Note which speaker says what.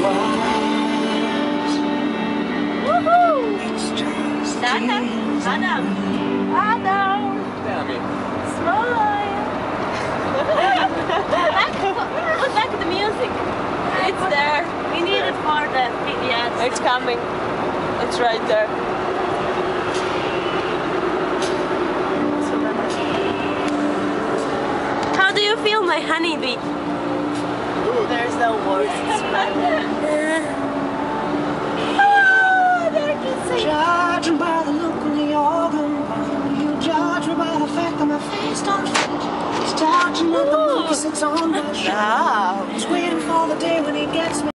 Speaker 1: Woohoo! Adam! Adam! Adam! Smile! Look back at the music. It's there. We need it for the PBS. It's coming. It's right there. How do you feel, my honeybee? There's no words.
Speaker 2: Judging by the look in the organ, you judge me by the fact that my face don't fit. He's judging at the monkey sits on my shoulder. He's waiting for the day when he gets me.